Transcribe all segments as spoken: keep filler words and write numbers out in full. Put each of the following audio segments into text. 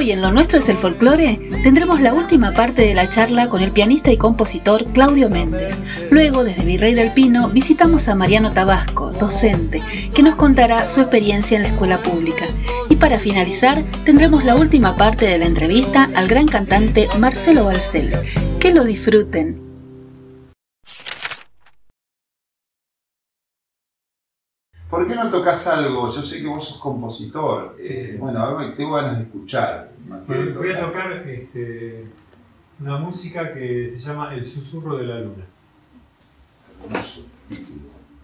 Hoy en Lo Nuestro es el Folclore tendremos la última parte de la charla con el pianista y compositor Claudio Méndez. Luego, desde Virrey del Pino, visitamos a Mariano Tabasco, docente, que nos contará su experiencia en la escuela pública. Y para finalizar, tendremos la última parte de la entrevista al gran cantante Marcelo Balcells. Que lo disfruten. ¿Por qué no tocas algo? Yo sé que vos sos compositor. Sí, eh, sí. Bueno, ahora tengo ganas de escuchar. Bueno, voy a tocar este, una música que se llama El Susurro de la Luna. Hermoso título.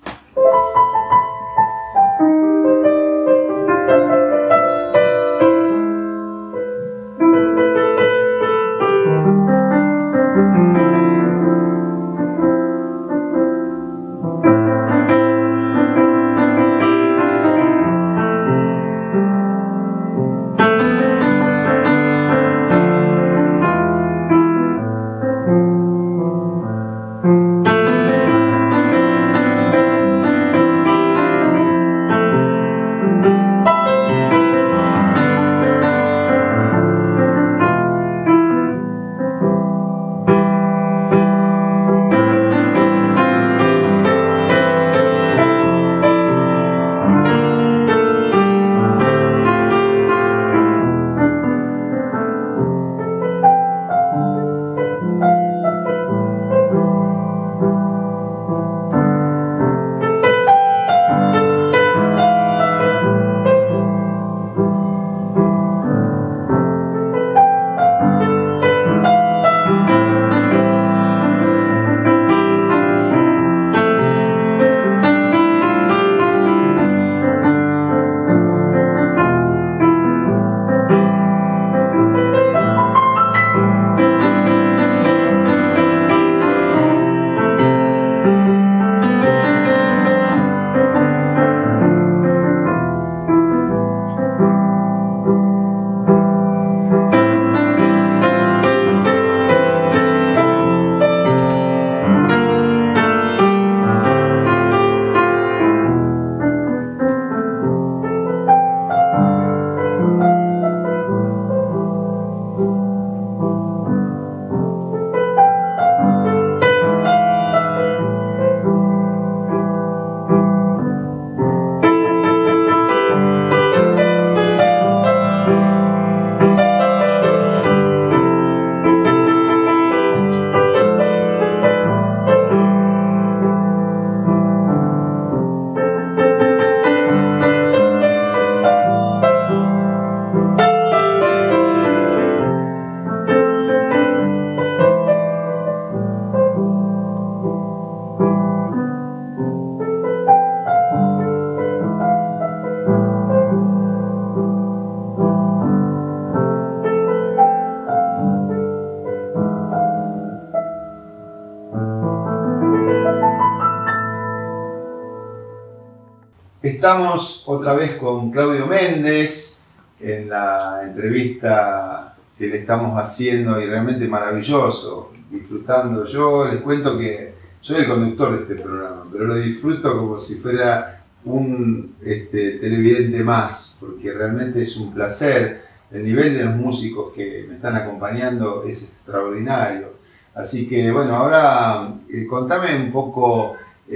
Estamos otra vez con Claudio Méndez en la entrevista que le estamos haciendo y realmente maravilloso, disfrutando. Yo les cuento que soy el conductor de este programa, pero lo disfruto como si fuera un este, televidente más, porque realmente es un placer. El nivel de los músicos que me están acompañando es extraordinario. Así que bueno, ahora eh, contame un poco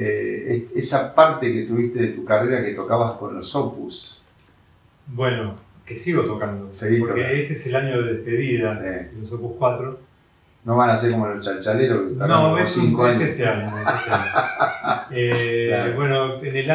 eh, esa parte que tuviste de tu carrera que tocabas con los Opus. Bueno, que sigo tocando, Seguí porque tocando. este es el año de despedida Sí. de los Opus cuatro. No van a ser como los chalchaleros que tardan No, como es, cinco un, años. es este año. Es este año. eh, Claro. Bueno, en el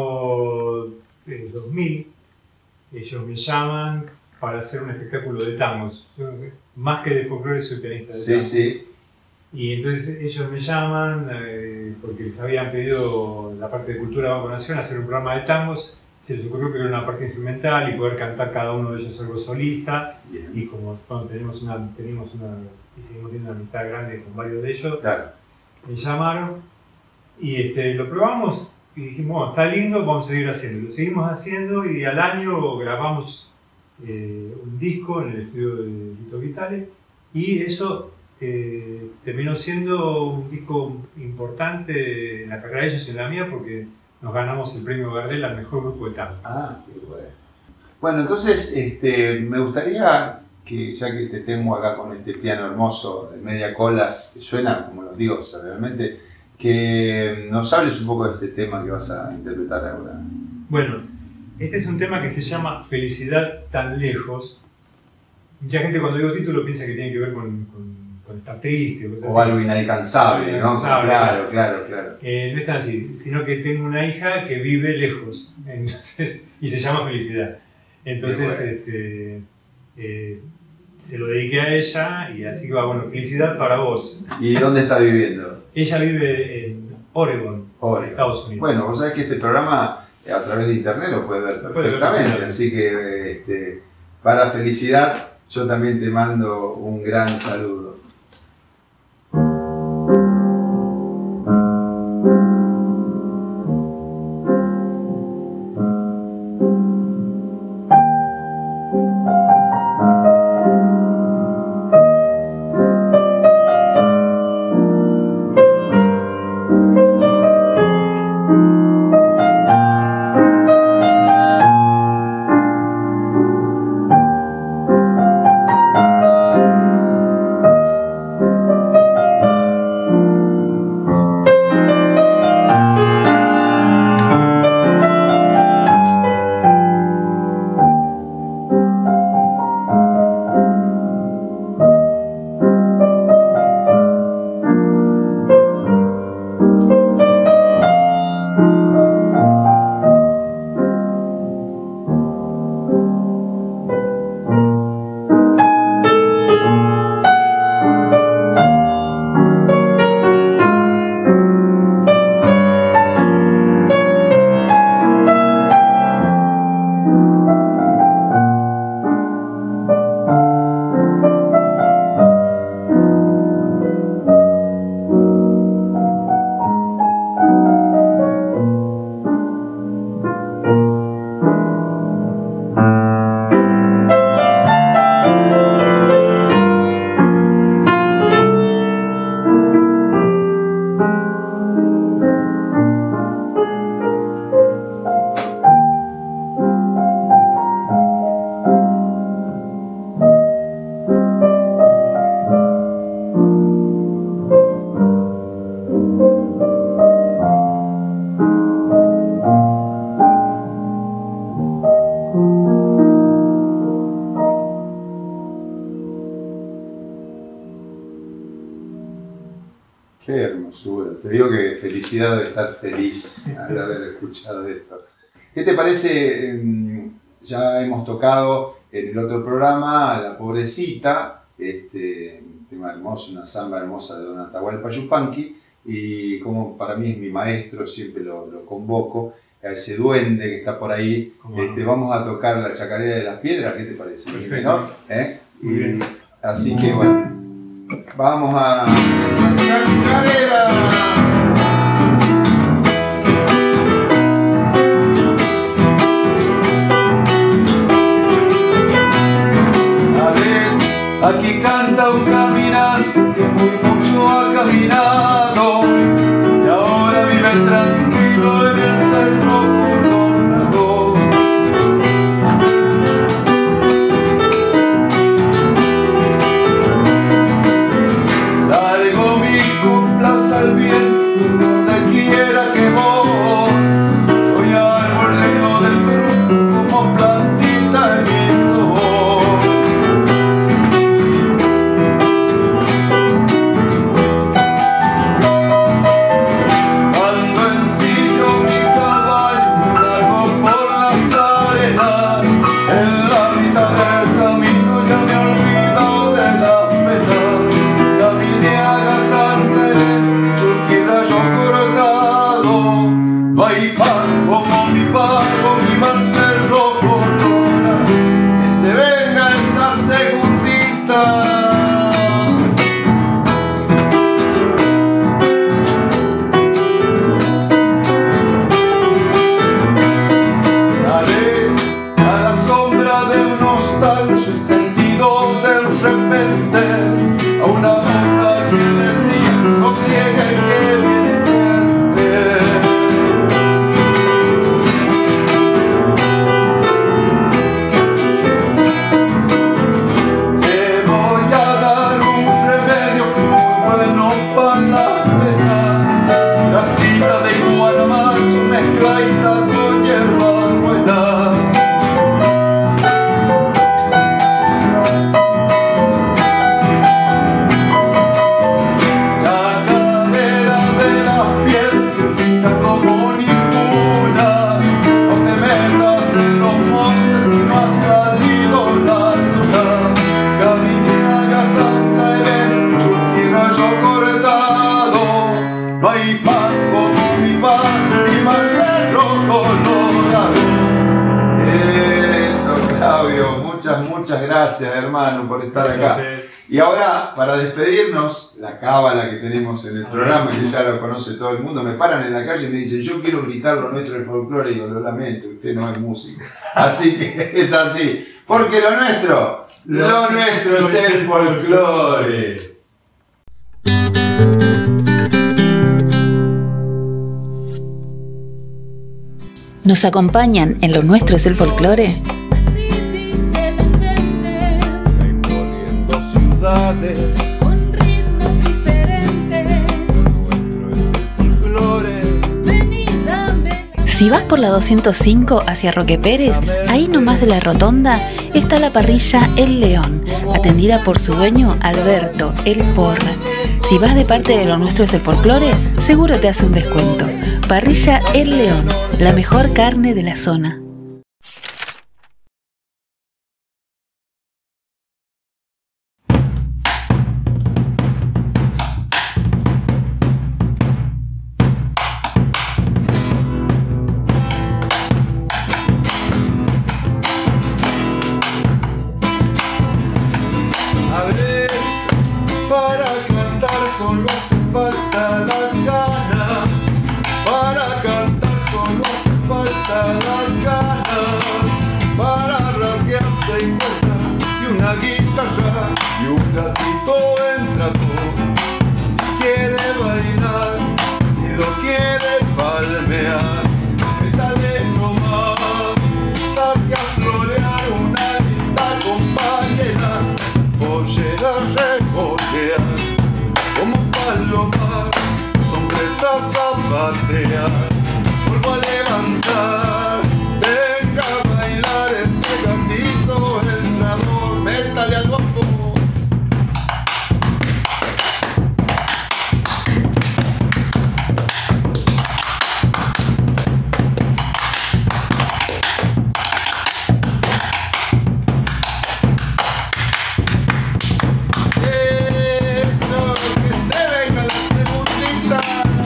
año eh, dos mil ellos me llaman para hacer un espectáculo de tangos. Yo, más que de folclore, soy pianista de Sí, tango. sí. Y entonces ellos me llaman eh, porque les habían pedido la parte de Cultura Banco Nación hacer un programa de tangos. Se les ocurrió que era una parte instrumental y poder cantar cada uno de ellos algo solista. Bien. Y como bueno, tenemos una, tenemos una, y seguimos teniendo una amistad grande con varios de ellos, Claro. me llamaron y este, lo probamos y dijimos, bueno, está lindo, vamos a seguir haciendo. Lo seguimos haciendo y al año grabamos eh, un disco en el estudio de Lito Vitale y eso eh, terminó siendo un disco importante en la carrera de ellos y en la mía porque nos ganamos el premio Gardel al mejor grupo de tango. Ah, qué bueno. Bueno, entonces este, me gustaría que ya que te tengo acá con este piano hermoso de media cola, que suena como los dioses realmente, que nos hables un poco de este tema que vas a interpretar ahora. Bueno, este es un tema que se llama Felicidad tan lejos. Mucha gente cuando digo título piensa que tiene que ver con, con, con estar triste o, cosas o así. algo inalcanzable, ¿no? Inalcanzable, claro, claro, claro. Eh, no es tan así, sino que tengo una hija que vive lejos, entonces, y se llama Felicidad. Entonces, bueno. este, eh, se lo dediqué a ella y así que va, bueno, felicidad para vos. ¿Y dónde está viviendo? Ella vive en Oregon, Oregon. Estados Unidos. Bueno, vos sabés que este programa a través de internet lo puede ver perfectamente, ver, así que este, para Felicidad yo también te mando un gran saludo. Qué hermosura. Te digo que felicidad de estar feliz al haber escuchado esto. ¿Qué te parece? Ya hemos tocado en el otro programa La Pobrecita, este un tema hermoso, una samba hermosa de Don Atahualpa Yupanqui, y como para mí es mi maestro, siempre lo, lo convoco, a ese duende que está por ahí. Este, vamos a tocar la Chacarera de las Piedras, ¿qué te parece? Perfecto. ¿Eh? Muy bien. Así que bueno, vamos a esa chacarera. Aquí canta un caminante que muy mucho ha caminado y ahora vive tranquilo en el cerro coronado. Largo mi coplas al viento donde quiera que voy. Soy árbol reino del fruto como plantita he visto. muchas, muchas gracias, hermano, por estar acá. Y ahora, para despedirnos, la cábala que tenemos en el programa, que ya lo conoce todo el mundo, me paran en la calle y me dicen, yo quiero gritar lo nuestro del folclore, y digo, lo lamento, usted no es músico. Así que es así. Porque lo nuestro, lo nuestro es el folclore. ¿Nos acompañan en Lo Nuestro es el Folclore? Con ritmos diferentes, lo nuestro es el folclore. Venida, venida. Si vas por la doscientos cinco hacia Roque Pérez, ahí nomás de la rotonda está la parrilla El León, atendida por su dueño Alberto, el Porra. Si vas de parte de Lo Nuestro es el Folclore, seguro te hace un descuento. Parrilla El León, la mejor carne de la zona. A ver, para cantar solo hace falta las ganas. Para cantar solo hace falta las ganas. Para rasguearse y cuerdas y una guitarra y un gatito entra todo. Si quiere bailar, si lo quiere palmear, métale nomás, saque a florear una linda compañera, pollera regotear como palomar, sombres a zapatear, vuelvo a levantar, venga a bailar ese gatito entrador, métale al bombo. Eso, que se venga la segundita.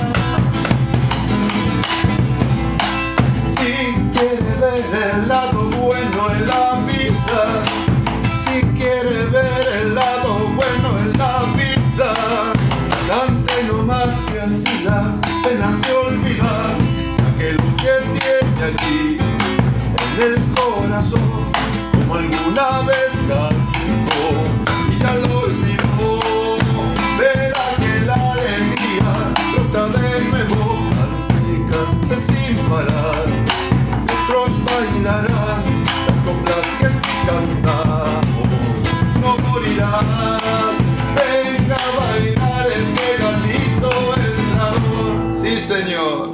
Si quiere ver el lado bueno en la vida, si quiere ver el lado bueno en la vida, cante nomás que así las penas se olvidan. Saque lo que tiene aquí en el corazón, como alguna vez cantó y ya lo olvidó. Verá que la alegría brota de nuevo, cante, cante sin parar. Otros bailarán las coplas que si cantamos no morirán. Venga a bailar este gatito entrador. Sí, señor.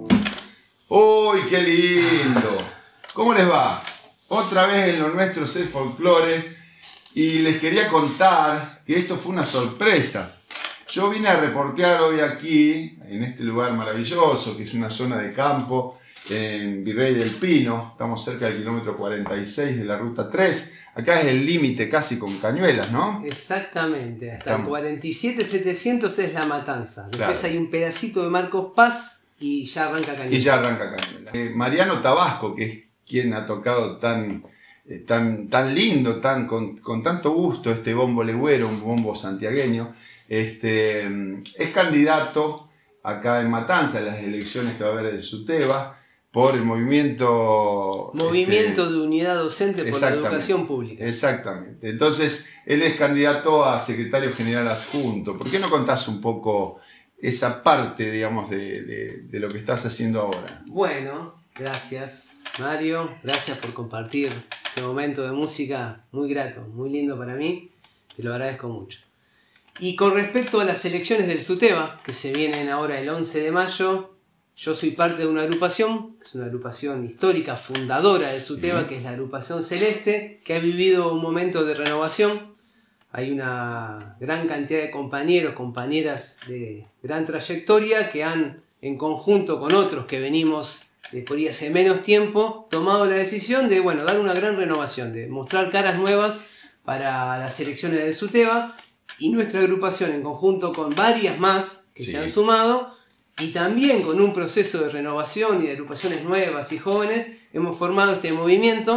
¡Uy, qué lindo! ¿Cómo les va? Otra vez en Lo Nuestro es el Folclore, y les quería contar que esto fue una sorpresa. Yo vine a reportear hoy aquí, en este lugar maravilloso, que es una zona de campo, en Virrey del Pino. Estamos cerca del kilómetro cuarenta y seis de la ruta tres. Acá es el límite casi con Cañuelas, ¿no? Exactamente, hasta Estamos. el cuarenta y siete setecientos es La Matanza. Después Claro. hay un pedacito de Marcos Paz y ya arranca Cañuelas. Y ya arranca Cañuelas. Eh, Mariano Tabasco, que es quien ha tocado tan, eh, tan, tan lindo, tan, con, con tanto gusto este bombo legüero, un bombo santiagueño, este, es candidato acá en Matanza en las elecciones que va a haber en Suteba por el movimiento... Movimiento este, de Unidad Docente por la exactamente. Educación Pública. Exactamente. Entonces, él es candidato a secretario general adjunto. ¿Por qué no contás un poco esa parte, digamos, de, de, de lo que estás haciendo ahora? Bueno, gracias Mario, gracias por compartir este momento de música muy grato, muy lindo para mí, te lo agradezco mucho. Y con respecto a las elecciones del Suteba, que se vienen ahora el once de mayo, yo soy parte de una agrupación, que es una agrupación histórica, fundadora de Suteba, sí, que es la Agrupación Celeste, que ha vivido un momento de renovación. Hay una gran cantidad de compañeros, compañeras de gran trayectoria que han, en conjunto con otros que venimos de por ahí hace menos tiempo, tomado la decisión de, bueno, dar una gran renovación, de mostrar caras nuevas para las elecciones del Suteba, y nuestra agrupación, en conjunto con varias más que sí se han sumado, y también con un proceso de renovación y de agrupaciones nuevas y jóvenes, hemos formado este movimiento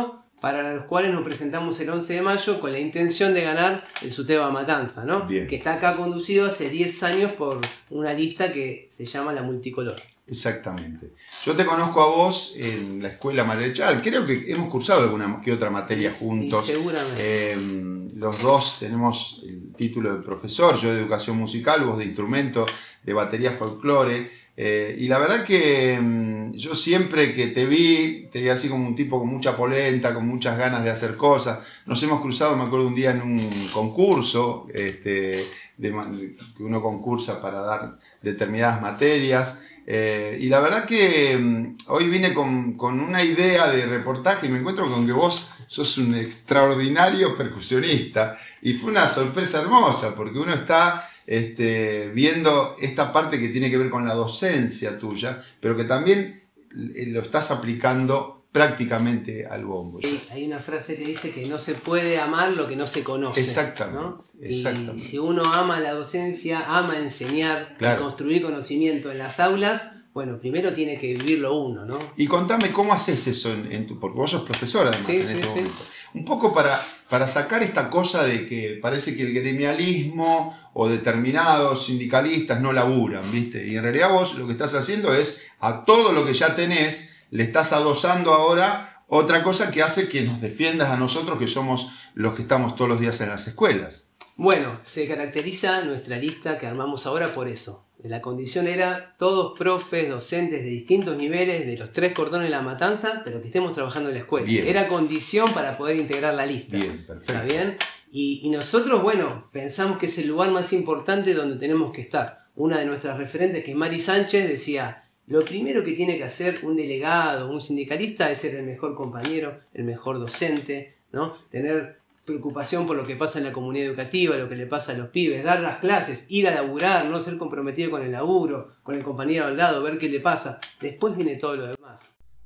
para los cuales nos presentamos el once de mayo con la intención de ganar el SUTEBA Matanza, ¿no? Bien. Que está acá conducido hace diez años por una lista que se llama La Multicolor. Exactamente. Yo te conozco a vos en la escuela Marechal. Creo que hemos cursado alguna que otra materia juntos. Sí, seguramente. Eh, los dos tenemos el título de profesor, yo de educación musical, vos de instrumento, de batería folclore. Eh, y la verdad que mm, yo siempre que te vi, te vi así como un tipo con mucha polenta, con muchas ganas de hacer cosas. Nos hemos cruzado, me acuerdo, un día en un concurso, este, de, que uno concursa para dar determinadas materias. Eh, y la verdad que um, hoy vine con, con una idea de reportaje y me encuentro con que vos sos un extraordinario percusionista. Y fue una sorpresa hermosa, porque uno está este, viendo esta parte que tiene que ver con la docencia tuya, pero que también lo estás aplicando prácticamente al bombo. Sí, hay una frase que dice que no se puede amar lo que no se conoce. Exactamente. ¿no? Exactamente. Y si uno ama la docencia, ama enseñar, claro, construir conocimiento en las aulas, bueno, primero tiene que vivirlo uno, ¿no? Y contame cómo haces eso, en, en tu, porque vos sos profesor además, sí, en sí, este sí. momento. Un poco para, para sacar esta cosa de que parece que el gremialismo o determinados sindicalistas no laburan, ¿viste? Y en realidad vos lo que estás haciendo es a todo lo que ya tenés, le estás adosando ahora otra cosa que hace que nos defiendas a nosotros, que somos los que estamos todos los días en las escuelas. Bueno, se caracteriza nuestra lista que armamos ahora por eso. La condición era todos profes, docentes de distintos niveles, de los tres cordones de La Matanza, pero que estemos trabajando en la escuela. Bien. Era condición para poder integrar la lista. Bien, perfecto. ¿Está bien? Y, y nosotros, bueno, pensamos que es el lugar más importante donde tenemos que estar. Una de nuestras referentes, que es Mari Sánchez, decía: lo primero que tiene que hacer un delegado, un sindicalista, es ser el mejor compañero, el mejor docente, ¿no? Tener preocupación por lo que pasa en la comunidad educativa, lo que le pasa a los pibes, dar las clases, ir a laburar, no ser comprometido con el laburo, con el compañero al lado, ver qué le pasa. Después viene todo lo demás.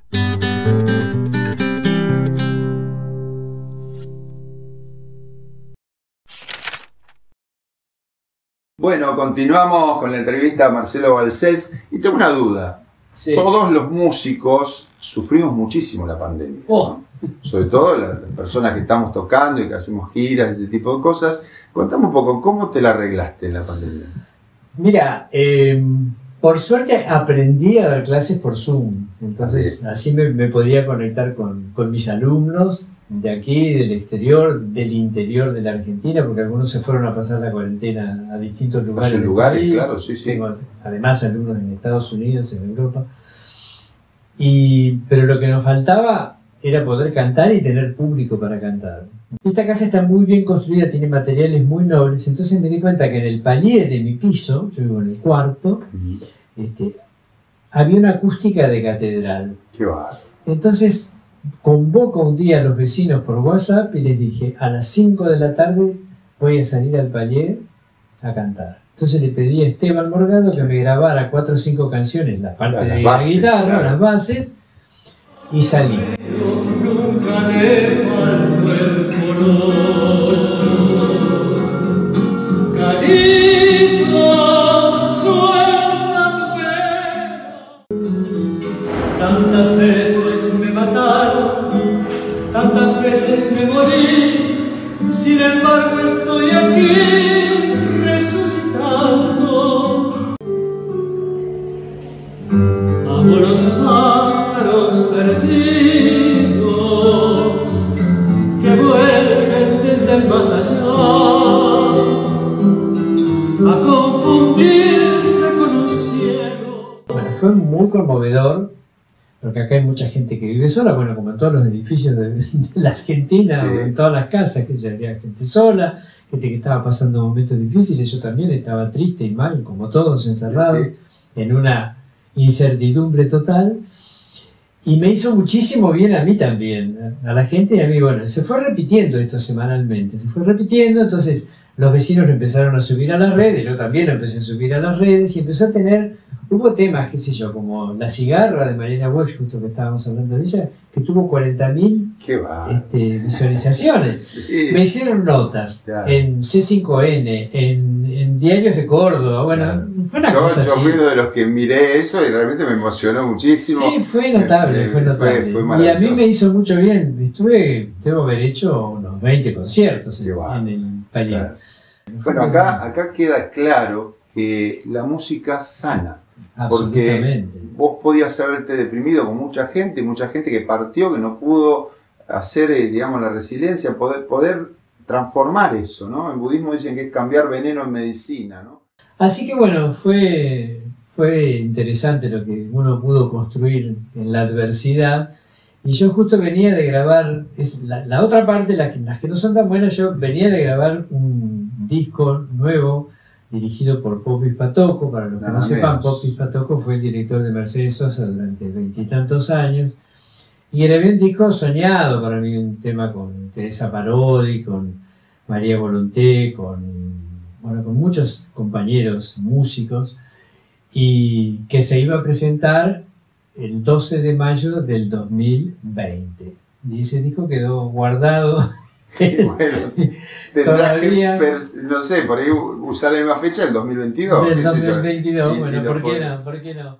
Bueno, continuamos con la entrevista a Marcelo Balcells y tengo una duda. Sí. Todos los músicos sufrimos muchísimo la pandemia, Oh. ¿no? Sobre todo las personas que estamos tocando y que hacemos giras, ese tipo de cosas. Contame un poco, ¿cómo te la arreglaste en la pandemia? Mira, eh, por suerte aprendí a dar clases por Zoom, entonces así me, me podía conectar con, con mis alumnos de aquí, del exterior, del interior de la Argentina, porque algunos se fueron a pasar la cuarentena a distintos lugares. Hay del lugares, país. claro, sí, sí. Tengo además alumnos en Estados Unidos, en Europa. Y, pero lo que nos faltaba era poder cantar y tener público para cantar. Esta casa está muy bien construida, tiene materiales muy nobles, entonces me di cuenta que en el palier de mi piso, yo vivo en el cuarto, Uh-huh. este, había una acústica de catedral. Qué va. Entonces convoco un día a los vecinos por WhatsApp y les dije: a las cinco de la tarde voy a salir al palier a cantar. Entonces le pedí a Esteban Morgado que me grabara cuatro o cinco canciones, la parte Claro, de las la bases, guitarra, claro. las bases, y salí. Nunca le faltó el color. Carita, suelta tu pena. Tantas veces me mataron, tantas veces me morí, sin embargo estoy aquí resucitando. Amo los pájaros perdidos que vuelven desde el más allá a confundirse con un cielo. Bueno, fue muy conmovedor, porque acá hay mucha gente que vive sola, bueno, como en todos los edificios de, de la Argentina, Sí. o en todas las casas, que ya había gente sola, gente que estaba pasando momentos difíciles. Yo también estaba triste y mal, como todos, encerrados, Sí. en una incertidumbre total. Y me hizo muchísimo bien a mí también, a la gente y a mí. Bueno, se fue repitiendo esto semanalmente, se fue repitiendo, entonces los vecinos lo empezaron a subir a las redes, yo también lo empecé a subir a las redes y empezó a tener, hubo temas, qué sé yo, como La Cigarra de Mariana Walsh, justo que estábamos hablando de ella, que tuvo cuarenta mil Qué va. este, visualizaciones. Sí. Me hicieron notas Claro. en C cinco N, en, en diarios de Córdoba. Bueno, Claro. fue una Yo, cosa yo así. fui uno de los que miré eso y realmente me emocionó muchísimo. Sí, fue notable, Eh, fue notable. fue- fue y a mí maravilloso. me hizo mucho bien. Estuve, debo haber hecho unos veinte conciertos Qué en, bueno. en el taller. Claro. Bueno, acá, acá queda claro que la música sana. Porque Absolutamente. vos podías haberte deprimido con mucha gente, mucha gente que partió, que no pudo hacer, eh, digamos, la resiliencia, poder, poder transformar eso, ¿no? En budismo dicen que es cambiar veneno en medicina, ¿no? Así que bueno, fue, fue interesante lo que uno pudo construir en la adversidad. Y yo justo venía de grabar, es la, la otra parte, la que, las que no son tan buenas, yo venía de grabar un disco nuevo dirigido por Popis Patoco. Para los que Nada no sepan, menos. Popis Patoco fue el director de Mercedes Sosa durante veintitantos años. Y grabé un disco soñado para mí, un tema con Teresa Parodi, con María Volonté, con, bueno, con muchos compañeros músicos, y que se iba a presentar el doce de mayo del dos mil veinte. Y ese disco quedó guardado. Bueno, tendrás que, Todavía- pers- no sé, por ahí usar la misma fecha del dos mil veintidós. del qué sé yo. dos mil veintidós. Y- y Bueno, lo ¿por qué podés- no? ¿Por qué no?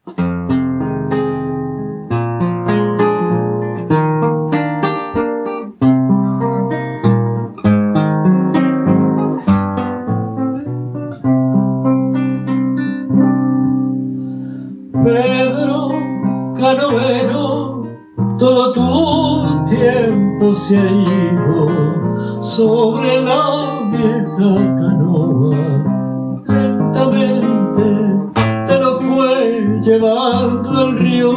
Pedro Canoero, todo tu tiempo se ha ido sobre la vieja canoa. Lentamente te lo fue llevando el río.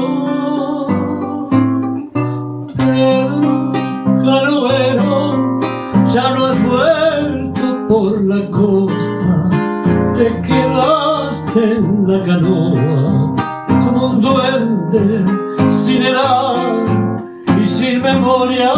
Pedro Canoero, ya no has vuelto por la costa, te quedaste en la canoa como un duende sin edad y sin memoria.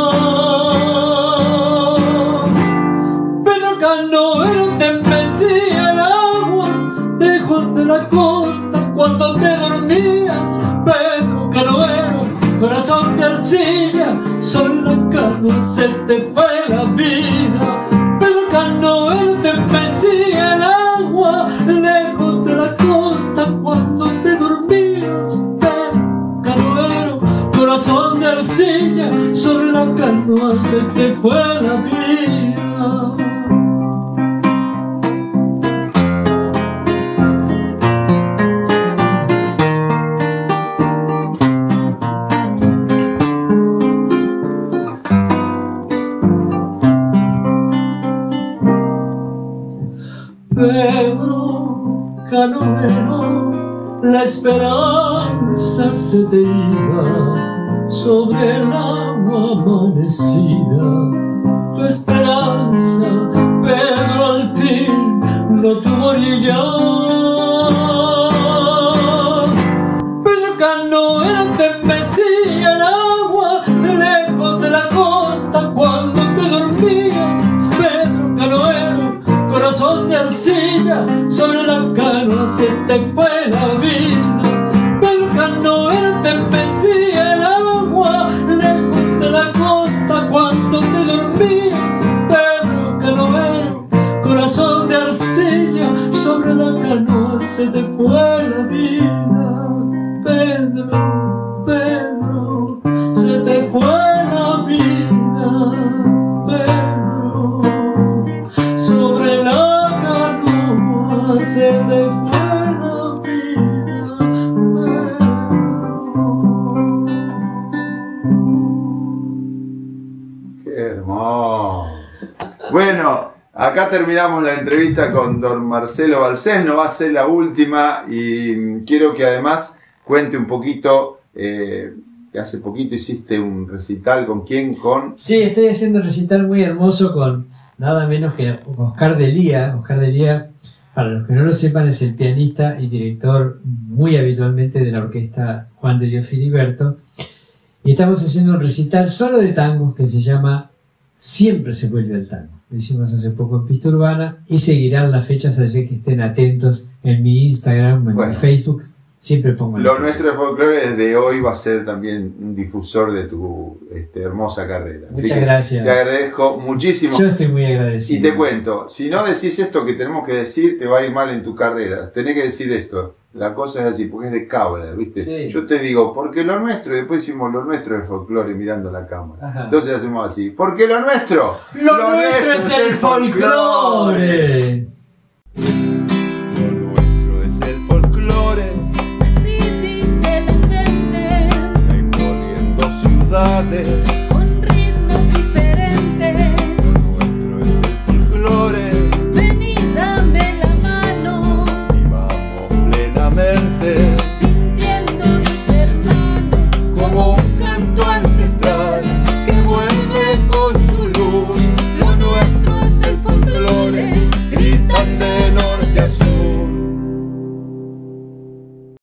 Pedro Canoero te mecía el agua lejos de la costa cuando te dormías. Pedro Canoero, corazón de arcilla, sobre la canoa se te fue la vida. Pedro Canoero te mecía el agua lejos de la costa cuando te dormías. Pedro Canoero, corazón de arcilla, sobre la canoa se te fue la vida. Pedro Canoero, la esperanza se te iba sobre el agua amanecida. Tu esperanza, Pedro, al fin no tuvo orilla. Pedro Canoero te mecía el agua lejos de la costa cuando te dormías. Pedro Canoero, corazón de arcilla, sobre la canoa se te fue la vida. Pedro Canoero te mecía el agua lejos de la costa cuando te dormías. Pedro Canoero, corazón de arcilla, sobre la canoa se te fue la vida. Pedro, Pedro, se te fue la vida. Pedro, sobre la canoa se te fue la vida. Qué hermoso. Bueno, acá terminamos la entrevista con don Marcelo Balcells, no va a ser la última y quiero que además cuente un poquito, eh, que hace poquito hiciste un recital, ¿con quién? Con... Sí, estoy haciendo un recital muy hermoso con nada menos que Oscar Delía. Oscar Delía, para los que no lo sepan, es el pianista y director muy habitualmente de la orquesta Juan de Dios Filiberto. Y estamos haciendo un recital solo de tangos que se llama Siempre se vuelve al tango. Lo hicimos hace poco en Pista Urbana y seguirán las fechas, así que estén atentos en mi Instagram, en Bueno. mi Facebook. siempre pongo Lo nuestro de folclore desde hoy va a ser también un difusor de tu este, hermosa carrera. Así Muchas que gracias. te agradezco muchísimo. Yo estoy muy agradecido. Y te cuento, si no decís esto que tenemos que decir, te va a ir mal en tu carrera. Tenés que decir esto. La cosa es así, porque es de cabra, ¿viste? Sí. Yo te digo, porque lo nuestro, y después decimos lo nuestro es folclore mirando la cámara. Ajá. Entonces hacemos así, porque lo nuestro. Lo, lo nuestro, nuestro es el folclore. Lo nuestro es el folclore. Así dice la gente, Imponiendo ciudades.